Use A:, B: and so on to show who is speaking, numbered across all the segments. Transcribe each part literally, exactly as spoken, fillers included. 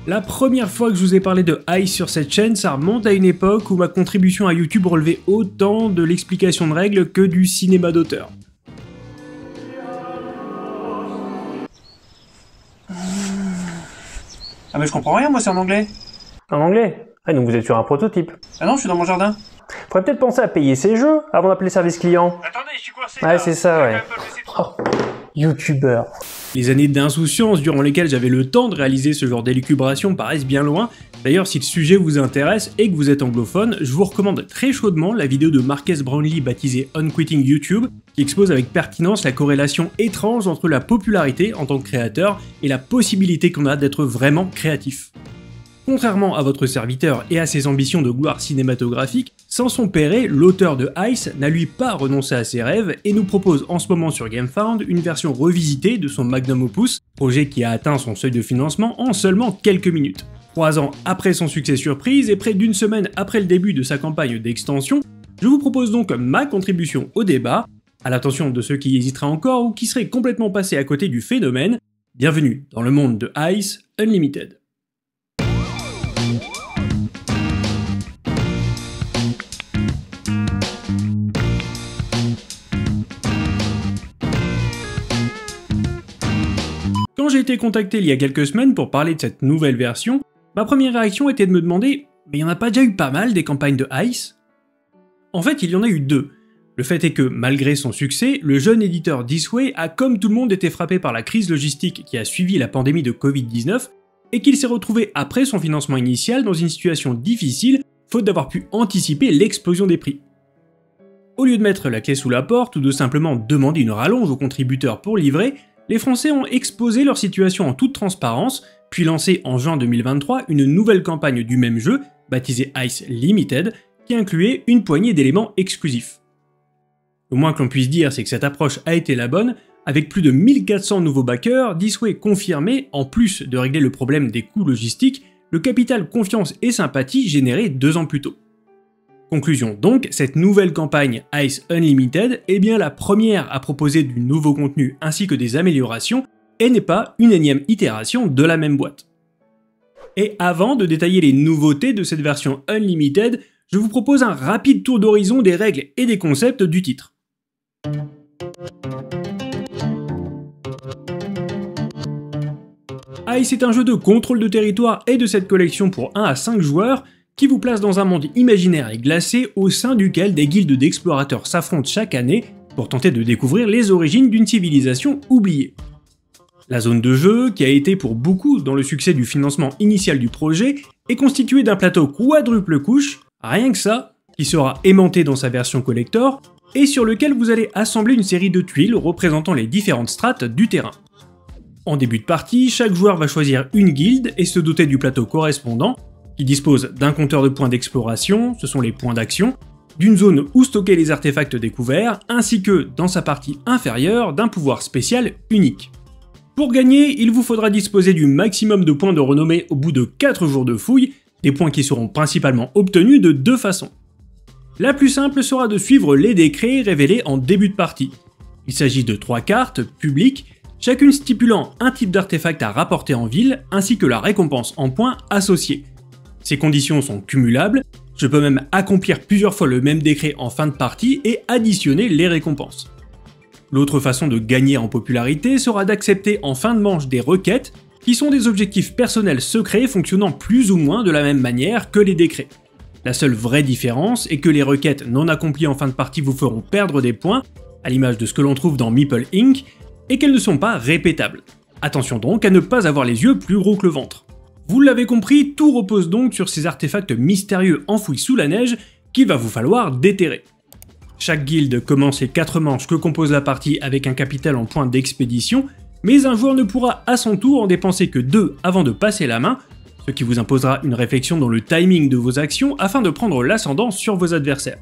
A: La première fois que je vous ai parlé de Ice sur cette chaîne, ça remonte à une époque où ma contribution à YouTube relevait autant de l'explication de règles que du cinéma d'auteur.
B: Ah mais je comprends rien moi, c'est en anglais.
C: En anglais? Ah donc vous êtes sur un prototype.
B: Ah non, je suis dans mon jardin.
C: Faudrait peut-être penser à payer ses jeux avant d'appeler service client.
B: Attendez, je suis coincé.
C: Ouais, c'est ça, ouais. Oh, YouTubeur.
A: Les années d'insouciance durant lesquelles j'avais le temps de réaliser ce genre d'élucubration paraissent bien loin. D'ailleurs, si le sujet vous intéresse et que vous êtes anglophone, je vous recommande très chaudement la vidéo de Marques Brownlee baptisée Unquitting YouTube, qui expose avec pertinence la corrélation étrange entre la popularité en tant que créateur et la possibilité qu'on a d'être vraiment créatif. Contrairement à votre serviteur et à ses ambitions de gloire cinématographique, Samson Perret, l'auteur de Ice, n'a lui pas renoncé à ses rêves et nous propose en ce moment sur GameFound une version revisitée de son magnum opus, projet qui a atteint son seuil de financement en seulement quelques minutes. Trois ans après son succès surprise et près d'une semaine après le début de sa campagne d'extension, je vous propose donc ma contribution au débat, à l'attention de ceux qui hésiteraient encore ou qui seraient complètement passés à côté du phénomène. Bienvenue dans le monde de Ice Unlimited. Quand j'ai été contacté il y a quelques semaines pour parler de cette nouvelle version, ma première réaction était de me demander « mais il n'y en a pas déjà eu pas mal des campagnes de Ice ?» En fait, il y en a eu deux. Le fait est que, malgré son succès, le jeune éditeur This-Way a comme tout le monde été frappé par la crise logistique qui a suivi la pandémie de covid dix-neuf, et qu'il s'est retrouvé après son financement initial dans une situation difficile, faute d'avoir pu anticiper l'explosion des prix. Au lieu de mettre la clé sous la porte ou de simplement demander une rallonge aux contributeurs pour livrer, les Français ont exposé leur situation en toute transparence, puis lancé en juin deux mille vingt-trois une nouvelle campagne du même jeu, baptisée Ice Limited, qui incluait une poignée d'éléments exclusifs. Le moins que l'on puisse dire, c'est que cette approche a été la bonne, avec plus de mille quatre cents nouveaux backers, This-Way confirmait, en plus de régler le problème des coûts logistiques, le capital confiance et sympathie généré deux ans plus tôt. Conclusion donc, cette nouvelle campagne Ice Unlimited est bien la première à proposer du nouveau contenu ainsi que des améliorations et n'est pas une énième itération de la même boîte. Et avant de détailler les nouveautés de cette version Unlimited, je vous propose un rapide tour d'horizon des règles et des concepts du titre. Ice est un jeu de contrôle de territoire et de cette collection pour un à cinq joueurs qui vous place dans un monde imaginaire et glacé au sein duquel des guildes d'explorateurs s'affrontent chaque année pour tenter de découvrir les origines d'une civilisation oubliée. La zone de jeu, qui a été pour beaucoup dans le succès du financement initial du projet, est constituée d'un plateau quadruple couche, rien que ça, qui sera aimanté dans sa version collector, et sur lequel vous allez assembler une série de tuiles représentant les différentes strates du terrain. En début de partie, chaque joueur va choisir une guilde et se doter du plateau correspondant, qui dispose d'un compteur de points d'exploration, ce sont les points d'action, d'une zone où stocker les artefacts découverts, ainsi que, dans sa partie inférieure, d'un pouvoir spécial unique. Pour gagner, il vous faudra disposer du maximum de points de renommée au bout de quatre jours de fouille, des points qui seront principalement obtenus de deux façons. La plus simple sera de suivre les décrets révélés en début de partie. Il s'agit de trois cartes publiques, chacune stipulant un type d'artefact à rapporter en ville, ainsi que la récompense en points associée. Ces conditions sont cumulables, je peux même accomplir plusieurs fois le même décret en fin de partie et additionner les récompenses. L'autre façon de gagner en popularité sera d'accepter en fin de manche des requêtes, qui sont des objectifs personnels secrets fonctionnant plus ou moins de la même manière que les décrets. La seule vraie différence est que les requêtes non accomplies en fin de partie vous feront perdre des points, à l'image de ce que l'on trouve dans Meeple incorporé, et qu'elles ne sont pas répétables. Attention donc à ne pas avoir les yeux plus gros que le ventre. Vous l'avez compris, tout repose donc sur ces artefacts mystérieux enfouis sous la neige qu'il va vous falloir déterrer. Chaque guilde commence les quatre manches que compose la partie avec un capital en points d'expédition, mais un joueur ne pourra à son tour en dépenser que deux avant de passer la main, ce qui vous imposera une réflexion dans le timing de vos actions afin de prendre l'ascendant sur vos adversaires.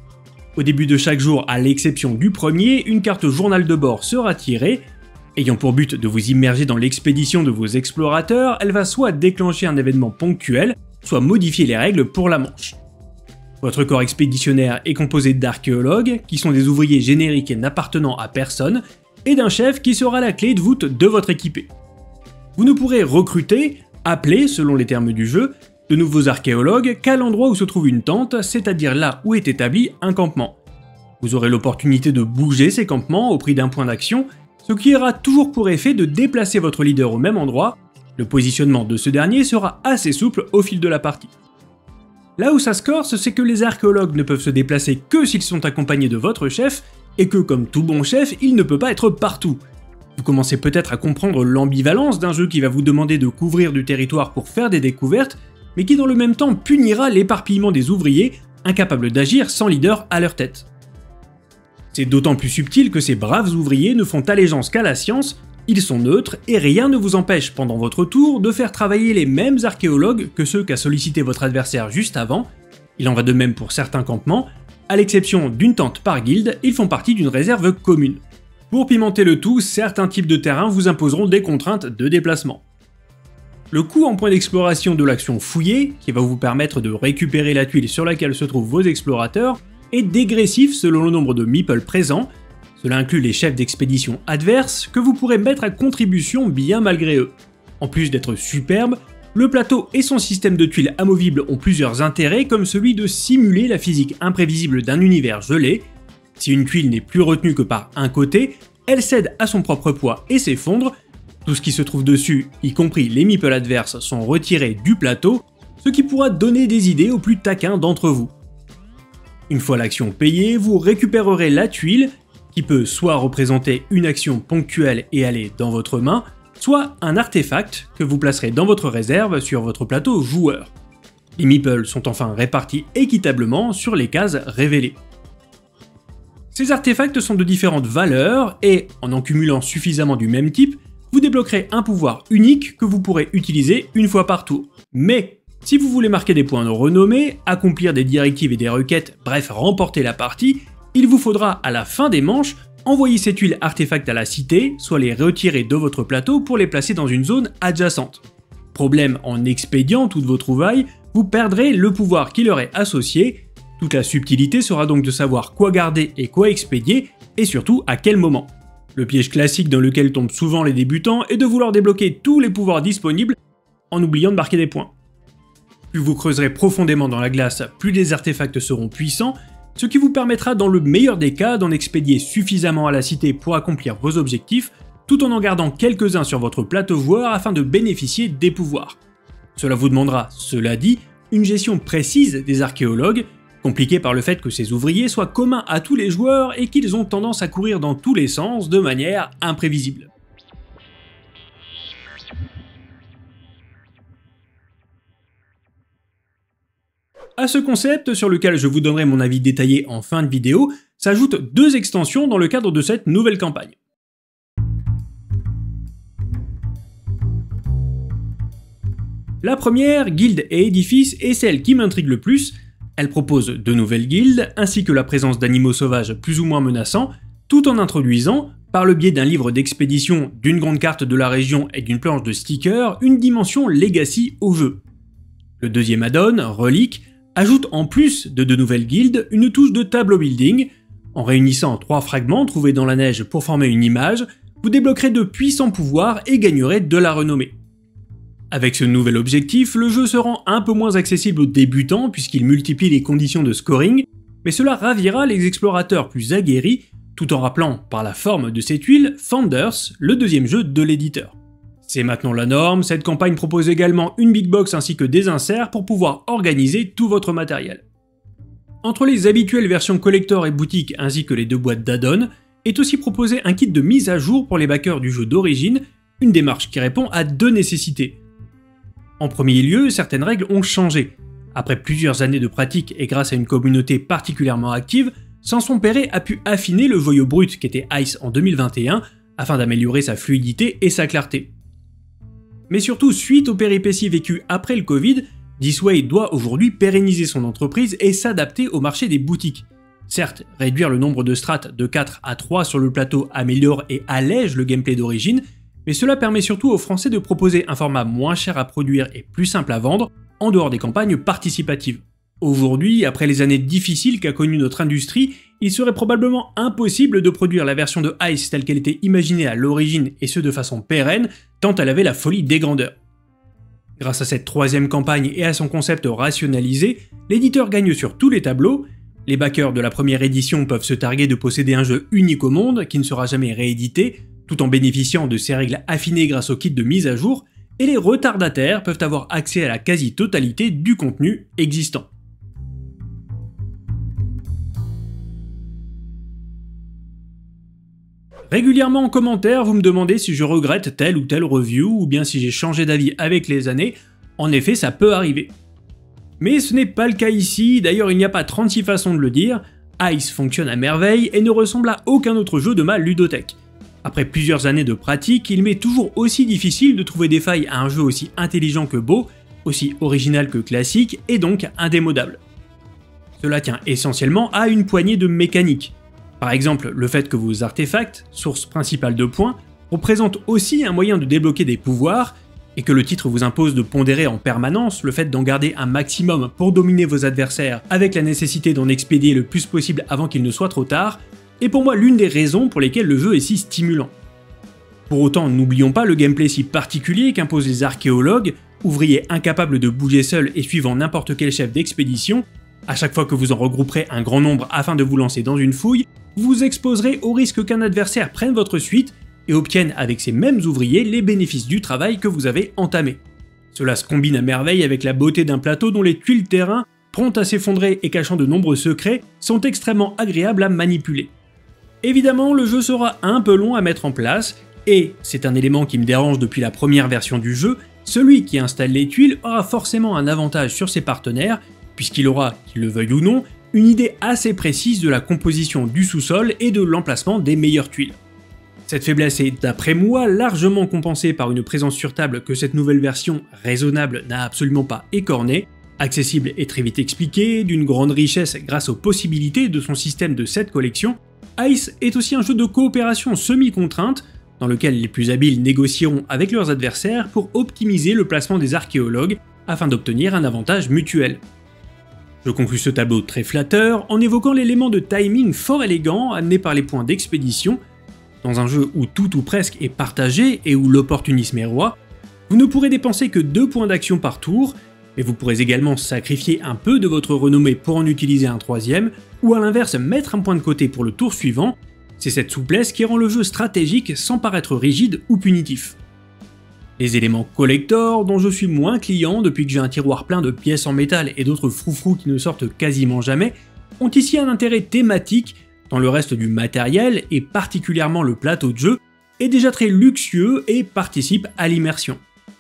A: Au début de chaque jour, à l'exception du premier, une carte journal de bord sera tirée. Ayant pour but de vous immerger dans l'expédition de vos explorateurs, elle va soit déclencher un événement ponctuel, soit modifier les règles pour la manche. Votre corps expéditionnaire est composé d'archéologues, qui sont des ouvriers génériques et n'appartenant à personne, et d'un chef qui sera la clé de voûte de votre équipée. Vous ne pourrez recruter, appeler, selon les termes du jeu, de nouveaux archéologues qu'à l'endroit où se trouve une tente, c'est-à-dire là où est établi un campement. Vous aurez l'opportunité de bouger ces campements au prix d'un point d'action, ce qui aura toujours pour effet de déplacer votre leader au même endroit. Le positionnement de ce dernier sera assez souple au fil de la partie. Là où ça se corse, c'est que les archéologues ne peuvent se déplacer que s'ils sont accompagnés de votre chef, et que comme tout bon chef, il ne peut pas être partout. Vous commencez peut-être à comprendre l'ambivalence d'un jeu qui va vous demander de couvrir du territoire pour faire des découvertes, mais qui dans le même temps punira l'éparpillement des ouvriers, incapables d'agir sans leader à leur tête. C'est d'autant plus subtil que ces braves ouvriers ne font allégeance qu'à la science, ils sont neutres et rien ne vous empêche pendant votre tour de faire travailler les mêmes archéologues que ceux qu'a sollicité votre adversaire juste avant. Il en va de même pour certains campements, à l'exception d'une tente par guilde, ils font partie d'une réserve commune. Pour pimenter le tout, certains types de terrains vous imposeront des contraintes de déplacement. Le coût en points d'exploration de l'action fouillée, qui va vous permettre de récupérer la tuile sur laquelle se trouvent vos explorateurs, est dégressif selon le nombre de meeples présents. Cela inclut les chefs d'expédition adverses que vous pourrez mettre à contribution bien malgré eux. En plus d'être superbe, le plateau et son système de tuiles amovibles ont plusieurs intérêts comme celui de simuler la physique imprévisible d'un univers gelé. Si une tuile n'est plus retenue que par un côté, elle cède à son propre poids et s'effondre. Tout ce qui se trouve dessus, y compris les meeples adverses, sont retirés du plateau, ce qui pourra donner des idées aux plus taquins d'entre vous. Une fois l'action payée, vous récupérerez la tuile, qui peut soit représenter une action ponctuelle et aller dans votre main, soit un artefact que vous placerez dans votre réserve sur votre plateau joueur. Les meeples sont enfin répartis équitablement sur les cases révélées. Ces artefacts sont de différentes valeurs et, en en cumulant suffisamment du même type, vous débloquerez un pouvoir unique que vous pourrez utiliser une fois par tour. Mais, si vous voulez marquer des points de renommée, accomplir des directives et des requêtes, bref remporter la partie, il vous faudra à la fin des manches envoyer ces tuiles artefacts à la cité, soit les retirer de votre plateau pour les placer dans une zone adjacente. Problème, en expédiant toutes vos trouvailles, vous perdrez le pouvoir qui leur est associé. Toute la subtilité sera donc de savoir quoi garder et quoi expédier, et surtout à quel moment. Le piège classique dans lequel tombent souvent les débutants est de vouloir débloquer tous les pouvoirs disponibles en oubliant de marquer des points. Plus vous creuserez profondément dans la glace, plus les artefacts seront puissants, ce qui vous permettra dans le meilleur des cas d'en expédier suffisamment à la cité pour accomplir vos objectifs, tout en en gardant quelques-uns sur votre plateau joueur afin de bénéficier des pouvoirs. Cela vous demandera, cela dit, une gestion précise des archéologues, compliquée par le fait que ces ouvriers soient communs à tous les joueurs et qu'ils ont tendance à courir dans tous les sens de manière imprévisible. À ce concept, sur lequel je vous donnerai mon avis détaillé en fin de vidéo, s'ajoutent deux extensions dans le cadre de cette nouvelle campagne. La première, Guilde et Édifice, est celle qui m'intrigue le plus. Elle propose de nouvelles guildes, ainsi que la présence d'animaux sauvages plus ou moins menaçants, tout en introduisant, par le biais d'un livre d'expédition, d'une grande carte de la région et d'une planche de stickers, une dimension Legacy au jeu. Le deuxième add-on, Relique, ajoute en plus de de nouvelles guildes une touche de tableau building. En réunissant trois fragments trouvés dans la neige pour former une image, vous débloquerez de puissants pouvoirs et gagnerez de la renommée. Avec ce nouvel objectif, le jeu se rend un peu moins accessible aux débutants puisqu'il multiplie les conditions de scoring, mais cela ravira les explorateurs plus aguerris, tout en rappelant, par la forme de ces tuiles, Founders, le deuxième jeu de l'éditeur. C'est maintenant la norme, cette campagne propose également une big box ainsi que des inserts pour pouvoir organiser tout votre matériel. Entre les habituelles versions collector et boutique ainsi que les deux boîtes d'add-on, est aussi proposé un kit de mise à jour pour les backers du jeu d'origine, une démarche qui répond à deux nécessités. En premier lieu, certaines règles ont changé. Après plusieurs années de pratique et grâce à une communauté particulièrement active, Samson Perret a pu affiner le joyau brut qu'était Ice en deux mille vingt et un afin d'améliorer sa fluidité et sa clarté. Mais surtout, suite aux péripéties vécues après le Covid, This-Way doit aujourd'hui pérenniser son entreprise et s'adapter au marché des boutiques. Certes, réduire le nombre de strates de quatre à trois sur le plateau améliore et allège le gameplay d'origine, mais cela permet surtout aux Français de proposer un format moins cher à produire et plus simple à vendre, en dehors des campagnes participatives. Aujourd'hui, après les années difficiles qu'a connues notre industrie, il serait probablement impossible de produire la version de Ice telle qu'elle était imaginée à l'origine et ce de façon pérenne, tant elle avait la folie des grandeurs. Grâce à cette troisième campagne et à son concept rationalisé, l'éditeur gagne sur tous les tableaux. Les backers de la première édition peuvent se targuer de posséder un jeu unique au monde qui ne sera jamais réédité, tout en bénéficiant de ses règles affinées grâce au kit de mise à jour, et les retardataires peuvent avoir accès à la quasi-totalité du contenu existant. Régulièrement en commentaire, vous me demandez si je regrette telle ou telle review ou bien si j'ai changé d'avis avec les années. En effet, ça peut arriver. Mais ce n'est pas le cas ici, d'ailleurs il n'y a pas trente-six façons de le dire. Ice fonctionne à merveille et ne ressemble à aucun autre jeu de ma ludothèque. Après plusieurs années de pratique, il m'est toujours aussi difficile de trouver des failles à un jeu aussi intelligent que beau, aussi original que classique et donc indémodable. Cela tient essentiellement à une poignée de mécaniques. Par exemple, le fait que vos artefacts, source principale de points, représentent aussi un moyen de débloquer des pouvoirs, et que le titre vous impose de pondérer en permanence le fait d'en garder un maximum pour dominer vos adversaires avec la nécessité d'en expédier le plus possible avant qu'il ne soit trop tard, est pour moi l'une des raisons pour lesquelles le jeu est si stimulant. Pour autant, n'oublions pas le gameplay si particulier qu'imposent les archéologues, ouvriers incapables de bouger seuls et suivant n'importe quel chef d'expédition. À chaque fois que vous en regrouperez un grand nombre afin de vous lancer dans une fouille, vous vous exposerez au risque qu'un adversaire prenne votre suite et obtienne avec ces mêmes ouvriers les bénéfices du travail que vous avez entamé. Cela se combine à merveille avec la beauté d'un plateau dont les tuiles terrain, promptes à s'effondrer et cachant de nombreux secrets, sont extrêmement agréables à manipuler. Évidemment, le jeu sera un peu long à mettre en place, et, c'est un élément qui me dérange depuis la première version du jeu, celui qui installe les tuiles aura forcément un avantage sur ses partenaires, puisqu'il aura, qu'il le veuille ou non, une idée assez précise de la composition du sous-sol et de l'emplacement des meilleures tuiles. Cette faiblesse est, d'après moi, largement compensée par une présence sur table que cette nouvelle version raisonnable n'a absolument pas écornée, accessible et très vite expliquée, d'une grande richesse grâce aux possibilités de son système de sept collections. Ice est aussi un jeu de coopération semi-contrainte, dans lequel les plus habiles négocieront avec leurs adversaires pour optimiser le placement des archéologues afin d'obtenir un avantage mutuel. Je conclus ce tableau très flatteur en évoquant l'élément de timing fort élégant amené par les points d'expédition. Dans un jeu où tout ou presque est partagé et où l'opportunisme est roi, vous ne pourrez dépenser que deux points d'action par tour, mais vous pourrez également sacrifier un peu de votre renommée pour en utiliser un troisième, ou à l'inverse mettre un point de côté pour le tour suivant. C'est cette souplesse qui rend le jeu stratégique sans paraître rigide ou punitif. Les éléments collector, dont je suis moins client depuis que j'ai un tiroir plein de pièces en métal et d'autres froufrous qui ne sortent quasiment jamais, ont ici un intérêt thématique, tant le reste du matériel, et particulièrement le plateau de jeu, est déjà très luxueux et participe à l'immersion.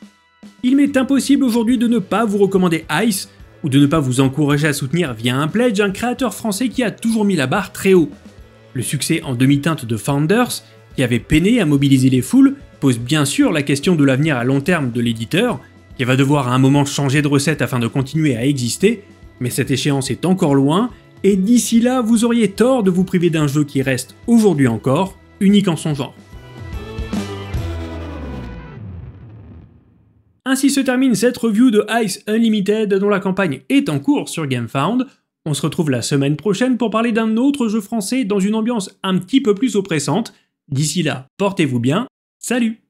A: Il m'est impossible aujourd'hui de ne pas vous recommander Ice, ou de ne pas vous encourager à soutenir via un pledge un créateur français qui a toujours mis la barre très haut. Le succès en demi-teinte de Founders, qui avait peiné à mobiliser les foules, pose bien sûr la question de l'avenir à long terme de l'éditeur, qui va devoir à un moment changer de recette afin de continuer à exister, mais cette échéance est encore loin, et d'ici là vous auriez tort de vous priver d'un jeu qui reste, aujourd'hui encore, unique en son genre. Ainsi se termine cette review de Ice Unlimited dont la campagne est en cours sur GameFound. On se retrouve la semaine prochaine pour parler d'un autre jeu français dans une ambiance un petit peu plus oppressante. D'ici là, portez-vous bien, salut!